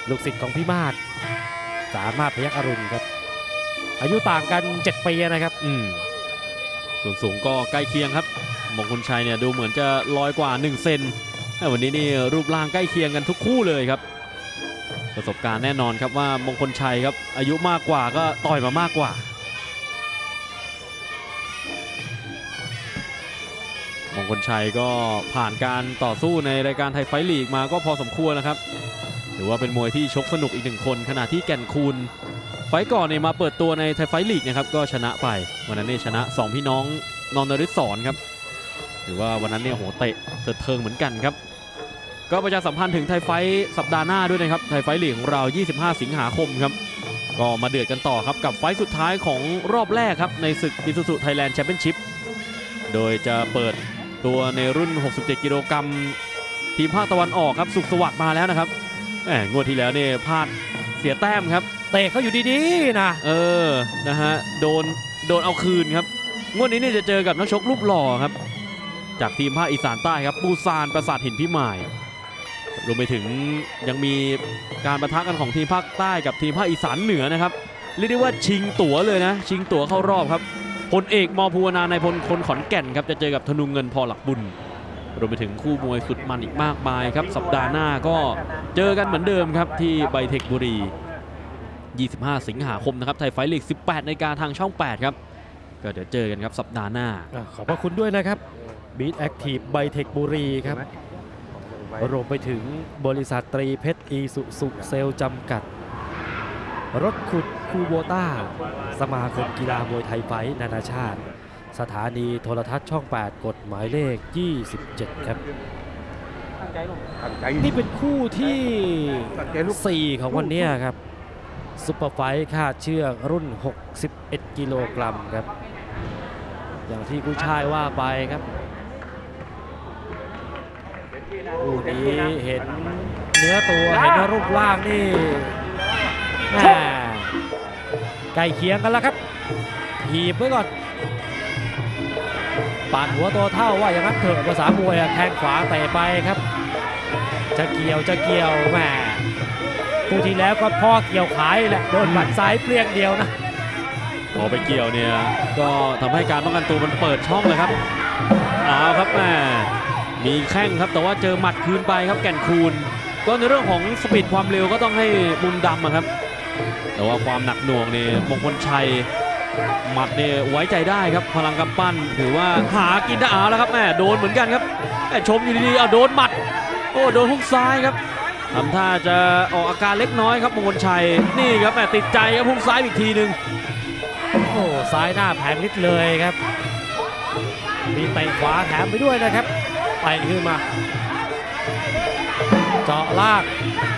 ลูกศิษย์ของพี่มาศสามารถพยัคฆ์อรุณครับอายุต่างกัน7 ปีนะครับส่วนสูงก็ใกล้เคียงครับมงคลชัยเนี่ยดูเหมือนจะลอยกว่า1 เซนแต่วันนี้นี่รูปร่างใกล้เคียงกันทุกคู่เลยครับประสบการณ์แน่นอนครับว่ามงคลชัยครับอายุมากกว่าก็ต่อยมามากกว่ามงคลชัยก็ผ่านการต่อสู้ในรายการไทยไฟท์ลีกมาก็พอสมควรนะครับถือว่าเป็นมวยที่ชกสนุกอีก1 คนขณะที่แก่นคูณไฟท์ก่อนเนี่ยมาเปิดตัวในไทยไฟท์ลีกนะครับก็ชนะไปวันนั้นเนี่ยชนะ2 พี่น้องนนทฤศรครับถือว่าวันนั้นเนี่ยโหเตะเทิงเหมือนกันครับก็ประชาสัมพันธ์ถึงไทยไฟท์สัปดาห์หน้าด้วยนะครับไทยไฟท์ลีกของเรา25 สิงหาคมครับก็มาเดือดกันต่อครับกับไฟท์สุดท้ายของรอบแรกครับในศึก Isuzu Thailand Championship โดยจะเปิดตัวในรุ่น67 กิโลกรัมทีมภาคตะวันออกครับสุขสวัสดิ์มาแล้วนะครับงวดที่แล้วเนี่ยพลาดเสียแต้มครับเตะเขาอยู่ดีๆนะนะฮะโดนเอาคืนครับงวดนี้เนี่ยจะเจอกับนักชกรูปหล่อครับจากทีมภาคอีสานใต้ครับปูซานปราสาทหินพิมายรวมไปถึงยังมีการปะทะกันของทีมภาคใต้กับทีมภาคอีสานเหนือนะครับเรียกได้ว่าชิงตั๋วเลยนะชิงตั๋วเข้ารอบครับพลเอกม.ภูวนาในพลคนขอนแก่นครับจะเจอกับธนูเงินพอหลักบุญรวมไปถึงคู่มวยสุดมันอีกมากมายครับสัปดาห์หน้าก็เจอกันเหมือนเดิมครับที่ไบเทคบุรี25 สิงหาคมนะครับไทยไฟท์ลีก 18 นาฬิกาทางช่อง 8 ครับก็เดี๋ยวเจอกันครับสัปดาห์หน้าขอบพระคุณด้วยนะครับบีทแอคทีฟไบเทคบุรีครับรวมไปถึงบริษัทตรีเพชรอีสุสุเซลจำกัดรถขุดคูโบต้าสมาคมกีฬามวยไทยไฟท์นานาชาติสถานีโทรทัศน์ช่อง 8 กฎหมายเลข 27 ครับนี่เป็นคู่ที่ 4 ของวันนี้ครับซุปเปอร์ไฟท์คาดเชือกรุ่น 61 กิโลกรัมครับอย่างที่กู้ชายว่าไปครับคู่นี้เห็นเนื้อตัวเห็นรูปร่างนี่ใกล้เคียงกันแล้วครับถีบไว้ก่อนปาดหัวตัวเท่าว่าอย่างนั้นเถอะภาษามวยแข้งขวาเตะไปครับจะเกี่ยวแหมคู่ที่แล้วก็พ่อเกี่ยวขายแหละโดนหมัดซ้ายเปรี้ยงเดียวนะพอไปเกี่ยวเนี่ยก็ทำให้การป้องกันตัวมันเปิดช่องเลยครับเอาครับแหมมีแข้งครับแต่ว่าเจอหมัดคืนไปครับแก่นคูณก็ในเรื่องของสปีดความเร็วก็ต้องให้มุมดำครับแต่ว่าความหนักหน่วงเนี่ยมงคลชัยหมัดเนี่ยไว้ใจได้ครับพลังกำปั้นถือว่าหากินได้แล้วครับแม่โดนเหมือนกันครับชมอยู่ดีๆโดนหมัดโดนฮุกซ้ายครับทำท่าจะออกอาการเล็กน้อยครับมงคลชัยนี่ครับแม่ติดใจครับฮุกซ้ายอีกทีหนึ่งซ้ายหน้าแผงนิดเลยครับมีเตะขวาแถมไปด้วยนะครับไปขึ้นมาเจาะล่าง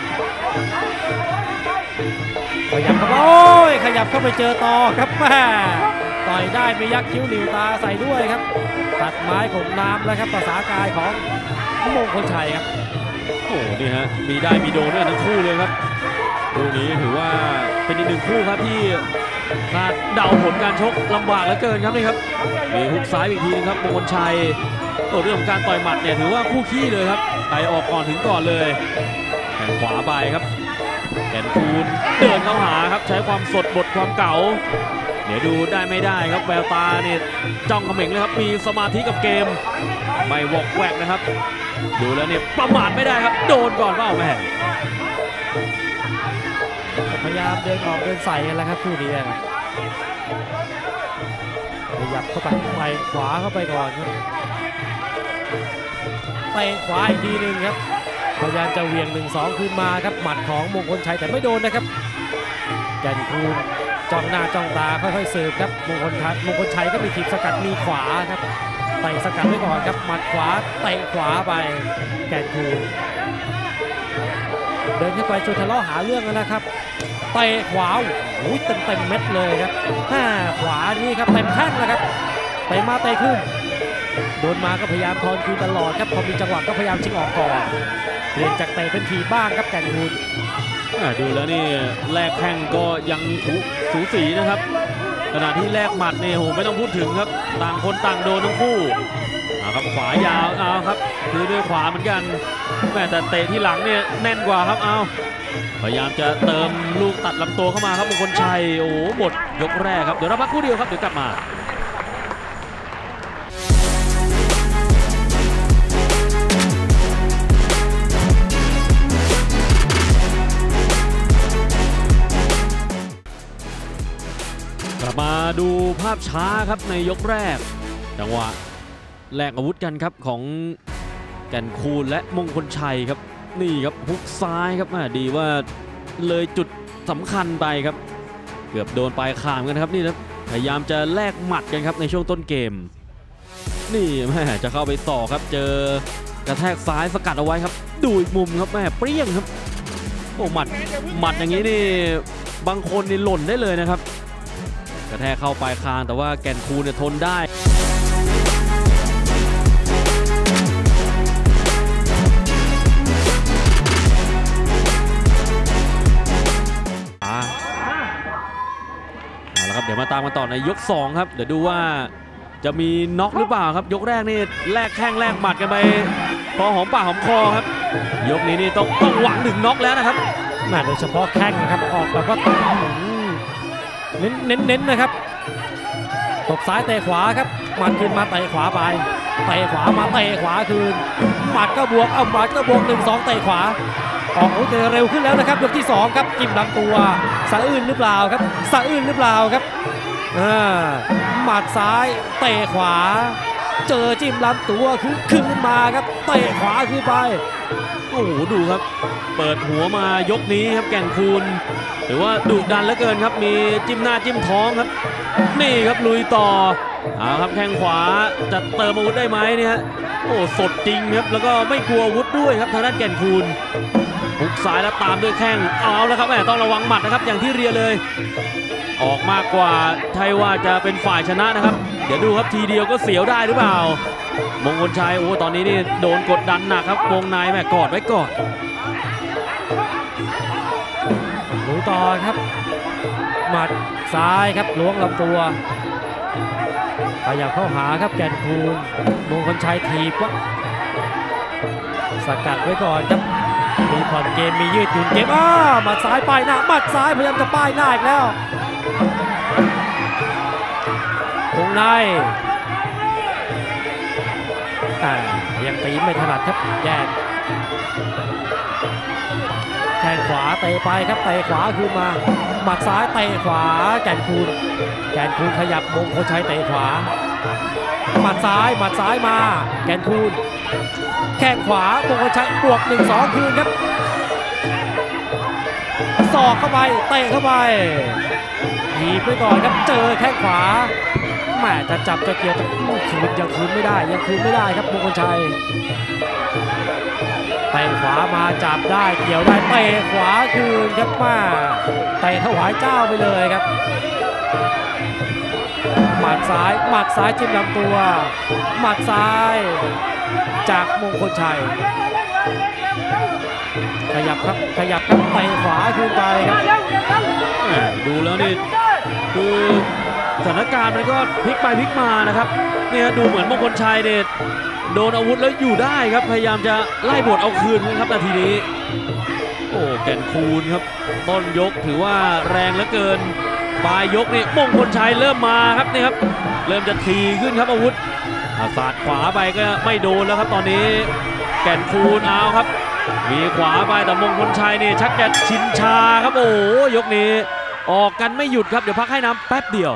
ขยับเข้าไปขยับเข้าไปเจอต่อครับแม่ต่อยได้ไม่ยักคิ้วหลิวตาใส่ด้วยครับตัดไม้ของน้ำแล้วครับภาษากายของมงคลชัยครับนี่ฮะมีได้มีโดนด้วยทั้งคู่เลยครับคู่นี้ถือว่าเป็นอีก1 คู่ครับที่คาดเดาผลการชกลำบากเหลือเกินครับนี่ครับมีฮุกซ้ายอีกทีนึงครับมงคลชัยเรื่องของการต่อยหมัดเนี่ยถือว่าคู่ขี้เลยครับใครออกก่อนถึงก่อนเลยแข้งขวาไปครับแก่นคูณเดินเข้าหาครับใช้ความสดบทความเก่าเดี๋ยวดูได้ไม่ได้ครับแววตาเนี่ยจ้องเขม็งเลยครับมีสมาธิกับเกมไม่วอกแวกนะครับดูแล้วเนี่ยประมาทไม่ได้ครับโดนก่อนเปล่าแม่พยายามเดินออกเดินใส่กันแล้วครับคู่นี้ขยับเข้าไปขวาเข้าไปก่อนครับเตะขวาอีกทีหนึ่งครับพยายามจะเหวี่ยง 1-2 ขึ้นมาครับหมัดของมงคลชัยแต่ไม่โดนนะครับแก่นคูณจ้องหน้าจ้องตาค่อยๆเสิร์ฟครับมงคลชัยก็มีถีบสกัดมีขวาครับเตะสกัดไว้ก่อนครับหมัดขวาเตะขวาไปแก่นคูณเดินขึ้นไปชวนทะเลาะหาเรื่องแล้วนะครับเตะขวาเต็มเม็ดเลยครับขวานี่ครับเต็มแข้งนะครับเตะมาเตะขึ้นโดนมาก็พยายามทอนคืนตลอดครับพอมีจังหวะก็พยายามชิงออกก่อนเปลี่ยนจากเตะเป็นทีบ้างครับแก่นคูณดูแล้วนี่แลกแข้งก็ยังสูสีนะครับขณะที่แลกหมัดเนี่ยโหไม่ต้องพูดถึงครับต่างคนต่างโดนทั้งคู่ครับขวายาวเอาครับคือด้วยขวาเหมือนกันแม่แต่เตะที่หลังเนี่ยแน่นกว่าครับเอาพยายามจะเติมลูกตัดลำตัวเข้ามาครับมงคลชัยโอ้โหหมดยกแรกครับเดี๋ยวเราพักครู่เดียวครับเดี๋ยวกลับมากลับมาดูภาพช้าครับในยกแรกจังหวะแลกอาวุธกันครับของแก่นคูนและมงคลชัยครับนี่ครับฮุกซ้ายครับดีว่าเลยจุดสำคัญไปครับเกือบโดนปลายคางกันครับนี่นะพยายามจะแลกหมัดกันครับในช่วงต้นเกมนี่แม่จะเข้าไปต่อครับเจอกระแทกซ้ายสกัดเอาไว้ครับดูอีกมุมครับแม่เปรี้ยงครับโอ้หมัดอย่างนี้นี่บางคนนี่หล่นได้เลยนะครับกระแทกเข้าปลายคางแต่ว่าแก่นคูนเนี่ยทนได้เอาละครับเดี๋ยวมาตามกันต่อในยก2ครับเดี๋ยวดูว่าจะมีน็อกหรือเปล่าครับยกแรกนี่แลกแข้งแลกหมัดกันไปพอหอมปากหอมคอครับยกนี้นี่ต้องหวังถึงน็อกแล้วนะครับโดยเฉพาะแข้งนะครับออกแบบว่าเน้นนะครับตบซ้ายเตะขวาครับหมัดขึ้นมาเตะขวาไปเตะขวามาเตะขวาคืนหมัดก็บวกหมัดก็บวก1-2เตะขวาออกอาวุธเร็วขึ้นแล้วนะครับยกที่2ครับจิ้มลำตัวสะอื้นหรือเปล่าครับสะอื้นหรือเปล่าครับหมัดซ้ายเตะขวาเจอจิ้มลำตัวคืนมาครับเตะขวาคืนไปโอ้โหดูครับเปิดหัวมายกนี้ครับแก่นคูนหรือว่าดุดันเหลือเกินครับมีจิ้มหน้าจิ้มท้องครับนี่ครับลุยต่อเอาครับแข้งขวาจะเติมอาวุธได้ไหมเนี่ยโอ้สดจริงครับแล้วก็ไม่กลัวอาวุธด้วยครับทางด้านแก่นคูนหุกซ้ายแล้วตามด้วยแข้งเอาแล้วครับแม่ต้องระวังหมัดนะครับอย่างที่เรียนเลยออกมากกว่าไทยว่าจะเป็นฝ่ายชนะนะครับเดี๋ยวดูครับทีเดียวก็เสียวได้หรือเปล่ามงคลชัยโอ้ตอนนี้นี่โดนกดดันหนักครับวงในแม่กอดไว้ก่อนดูต่อครับหมัดซ้ายครับล้วงลำตัวขยับเข้าหาครับแก่นคูนมงคลชัยถีบวะสกัดไว้ก่อนครับมีผ่อนเกมมียืดหยุ่นเกมหมัดซ้ายป้ายหน้าหมัดซ้ายพยายามจะป้ายหน้าอีกแล้ววงในยังตีไม่ถนัดครับแยกแข้งขวาเตะไปครับเตะขวาคืนมาหมัดซ้ายเตะขวาแก่นคูนขยับมงคลชัยเตะขวาหมัดซ้ายมาแก่นคูนแข้งขวามงคลชัยบวก 1-2 คืนครับศอกเข้าไปเตะเข้าไปถีบไปก่อนครับเจอแข้งขวาแม่จะจับจะเกี่ยวยังคืนไม่ได้ครับมงคลชัยเตะขวามาจับได้เกี่ยวได้เตะขวาคืนครับมาเตะถวายเจ้าไปเลยครับหมัดซ้ายจิ้มลำตัวหมัดซ้ายจากมงคลชัยขยับครับเตะขวาคืนไปครับดูแล้วนี่คือสถานการณ์มันก็พลิกไปพลิกมานะครับเนี่ยดูเหมือนมงคลชัยเนี่ยโดนอาวุธแล้วอยู่ได้ครับพยายามจะไล่บทเอาคืนครับนาทีนี้โอ้แก่นคูนครับต้นยกถือว่าแรงเหลือเกินปลายยกนี่มงคลชัยเริ่มมาครับนี่ครับเริ่มจะทีขึ้นครับอาวุธสาดขวาไปก็ไม่โดนแล้วครับตอนนี้แก่นคูนเอาครับมีขวาไปแต่มงคลชัยนี่ชักจะชินชาครับโอ้ยกนี้ออกกันไม่หยุดครับเดี๋ยวพักให้น้ำแป๊บเดียว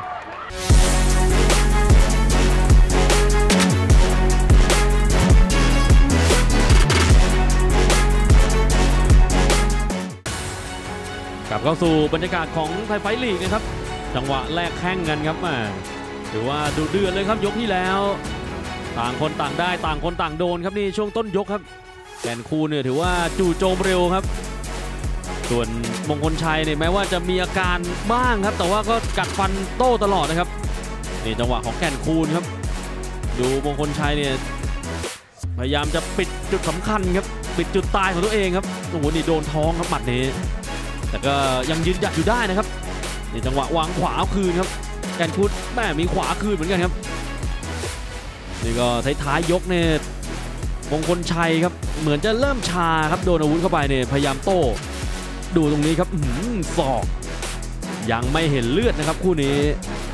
กลับเข้าสู่บรรยากาศของไทยไฟท์ลีกนะครับจังหวะแลกแข้งกันครับถือว่าดูเดือดเลยครับยกที่แล้วต่างคนต่างได้ต่างคนต่างโดนครับนี่ช่วงต้นยกครับแก่นคูนเนี่ยถือว่าจู่โจมเร็วครับส่วนมงคลชัยเนี่ยแม้ว่าจะมีอาการบ้างครับแต่ว่าก็กัดฟันโต้ตลอดนะครับนี่จังหวะของแก่นคูนครับดูมงคลชัยเนี่ยพยายามจะปิดจุดสำคัญครับปิดจุดตายของตัวเองครับโอ้โหนี่โดนท้องครับหมัดนี้แต่ก็ยังยืนหยัดอยู่ได้นะครับนี่จังหวะวางขวาคืนครับแก่นคูนแม่มีขวาคืนเหมือนกันครับนี่ก็ท้ายๆยกเนี่ยมงคลชัยครับเหมือนจะเริ่มชาครับโดนอาวุธเข้าไปเนี่ยพยายามโต้ดูตรงนี้ครับศอกยังไม่เห็นเลือดนะครับคู่นี้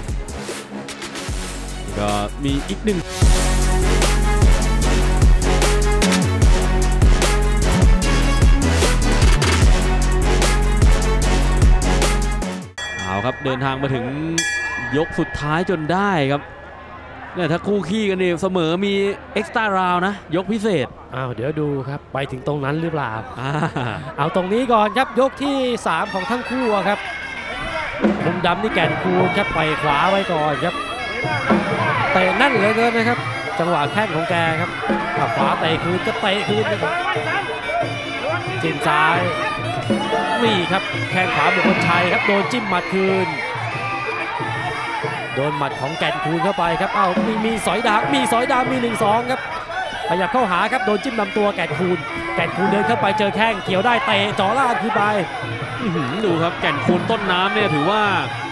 ก็มีอีกหนึ่งเอาครับเดินทางมาถึงยกสุดท้ายจนได้ครับเนี่ยถ้าคู่ขี้กันนี่เสมอมีเอ็กซ์ตร้าราวนะยกพิเศษเดี๋ยวดูครับไปถึงตรงนั้นหรือเปล่าเอาตรงนี้ก่อนครับยกที่ 3ของทั้งคู่ครับมุมดำนี่แก่นคูนครับไปขวาไว้ก่อนครับเตะนั่นเหลือเกินนะครับจังหวะแข้งของแกครับขวาเตะคืนก็เตะคืนนะครับจิ้มซ้ายนี่ครับแข้งขวามงคลชัยครับโดนจิ้มหมัดคืนโดนหมัดของแก่นคูนเข้าไปครับมีสอยดาวมี 1-2 ครับขยับเข้าหาครับโดนจิ้มลำตัวแก่นคูนเดินเข้าไปเจอแข้งเกี่ยวได้เตะจ่อล่างขึ้นไปดูครับแก่นคูนต้นน้ำเนี่ยถือว่า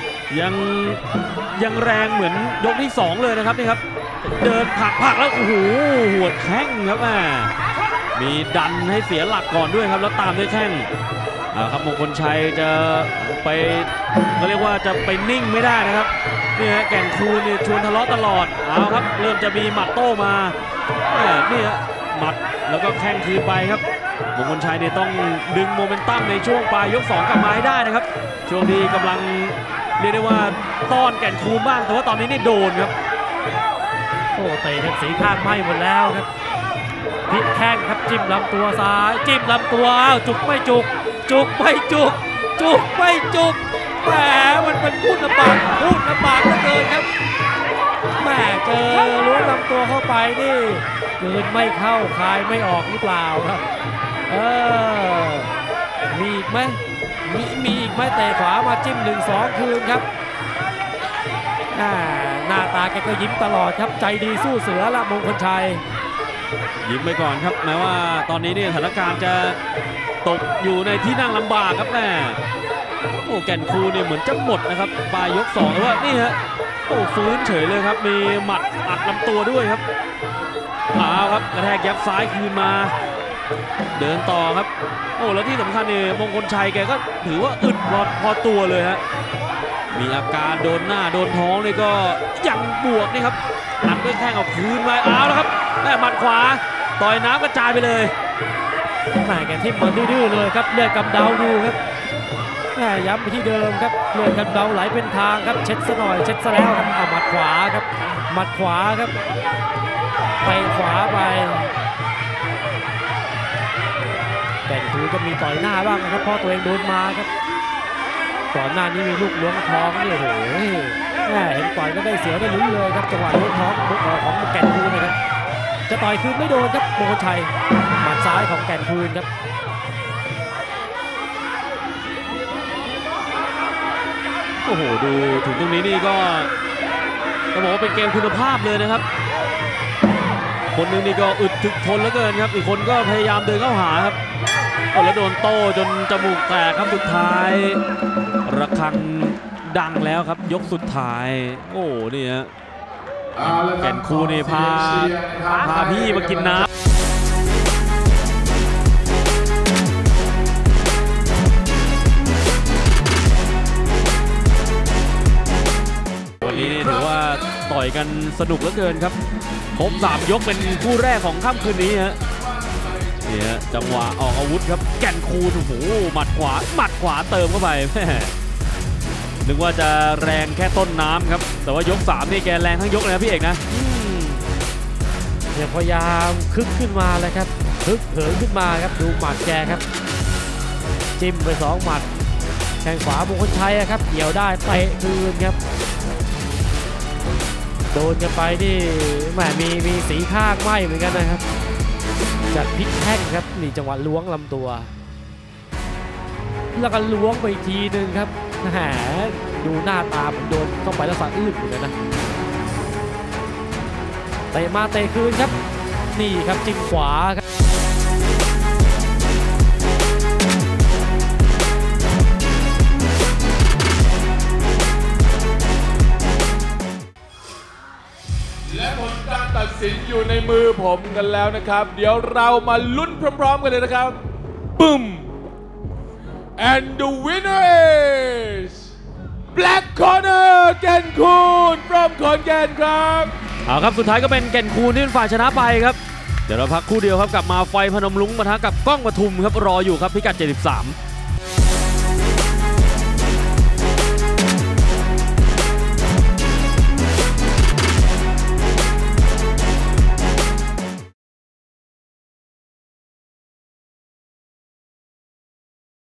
ยังแรงเหมือนยกที่2เลยนะครับนี่ครับเดินผลักแล้วโอ้โหหัวแข้งครับมีดันให้เสียหลักก่อนด้วยครับแล้วตามด้วยแข้งครับมงคลชัยจะไปเขาเรียกว่าจะไปนิ่งไม่ได้นะครับนี่ฮะแก่นคูนนี่ชวนทะเลาะตลอดเอาครับเริ่มจะมีหมัดโต้มานี่ฮะหมัดแล้วก็แข้งคืนไปครับมงคลชัยเนี่ยต้องดึงโมเมนตัมในช่วงปลายยก2กลับมาให้ได้นะครับช่วงที่กำลังเรียกได้ว่าต้อนแก่นคูนบ้างแต่ว่าตอนนี้นี่โดนครับโอ้เตะทั้งสีข้างไหม้หมดแล้วครับพลิกแข้งครับจิ้มลำตัวซ้ายจิ้มลำตัวจุกไม่จุกไม่จุกไม่จุกแหมมันเป็นพูดลำบากเหลือเกินครับแหมเจอล้วงลำตัวเข้าไปนี่เกินไม่เข้าคายไม่ออกหรือเปล่าครับมีอีกไหมมีอีกไหมเตะขวามาจิ้ม 1-2 คืนครับหน้าตาแกก็ยิ้มตลอดครับใจดีสู้เสือละมงคลชัยยิ้มไปก่อนครับแม้ว่าตอนนี้เนี่ยสถานการณ์จะตกอยู่ในที่นั่งลำบากครับแม่โอ้แก่นคูเนี่ยเหมือนจะหมดนะครับปลายยก2แต่ว่านี่ฮะโอ้ฟื้นเฉยเลยครับมีหมัดอัดลำตัวด้วยครับครับกระแทกยับซ้ายคืนมาเดินต่อครับโอ้แล้วที่สำคัญเนี่ยมงคลชัยแกก็ถือว่าอึดพอตัวเลยฮะมีอาการโดนหน้าโดนท้องนี่ก็ยังบวกนี่ครับอัดด้วยแข้งเอาคืนมาแล้วครับแม่หมัดขวาต่อยน้ำกระจายไปเลยแม่แกทิ่มบอลดื้อเลยครับเลือดกำเดาดูครับย้ำไปที่เดิมครับเลือดกำเดาไหลเป็นทางครับเช็ดซะหน่อยเช็ดซะแล้วครับหมัดขวาครับหมัดขวาครับไปขวาไปแก่นคูนก็มีต่อยหน้าบ้างนะครับเพราะตัวเองโดนมาครับก่อนหน้านี้มีลูกล้วงท้องนี่โอ้โหเห็นต่อยก็ได้เสียวได้ลุ้นเลยครับจังหวะล้วงท้องของแก่นคูนนะครับจะต่อยคืนไม่โดนครับมงคลชัยหมัดซ้ายของแก่นคูนครับโอ้โหดูถึงตรงนี้นี่ก็ต้องบอกว่าเป็นเกมคุณภาพเลยนะครับคนหนึ่งนี่ก็อึดถึกทนเหลือเกินครับอีกคนก็พยายามเดินเข้าหาครับแล้วโดนโต้จนจมูกแตกครับสุดท้ายระฆังดังแล้วครับยกสุดท้ายโอ้นี่ฮะแก่นคูนี่พาพี่มากินน้ำวันนี้ถือว่าต่อยกันสนุกเหลือเกินครับครบ3 ยกเป็นคู่แรกของค่ำคืนนี้ฮะเนี่ยจังหวะออกอาวุธครับแก่นคูนโอ้โหหมัดขวาเติมเข้าไปแม่นึกว่าจะแรงแค่ต้นน้ำครับแต่ว่ายก3นี่แกแรงทั้งยกเลยนะพี่เอกนะเนี่ยพยายามคึกขึ้นมาเลยครับคึกเหินขึ้นมาครับดูหมัดแกครับจิ้มไป2 หมัดแข้งขวามงคลชัยครับเกี่ยวได้เตะคืนครับโดนกันไปนี่แหมมีสีข้างไหมเหมือนกันนะครับจัดพลิกแข้งครับนี่จังหวะล้วงลำตัวแล้วก็ล้วงไปอีกทีนึงครับแหมดูหน้าตาผมโดนเข้าไปแล้วสะอื้นเหมือนกันนะเตะมาเตะคืนครับนี่ครับจิ้มขวาครับและผลการตัดสินมือผมกันแล้วนะครับเดี๋ยวเรามาลุ้นพร้อมๆกันเลยนะครับบึ้ม and the winner is Black Corner แก่นคูน from ขอนแก่นครับเอาครับสุดท้ายก็เป็นแก่นคูนที่เป็นฝ่ายชนะไปครับเดี๋ยวเราพักครู่เดียวครับกลับมาไฟพนมรุ้งปะทะกับกล้องปทุมครับรออยู่ครับพิกัด 73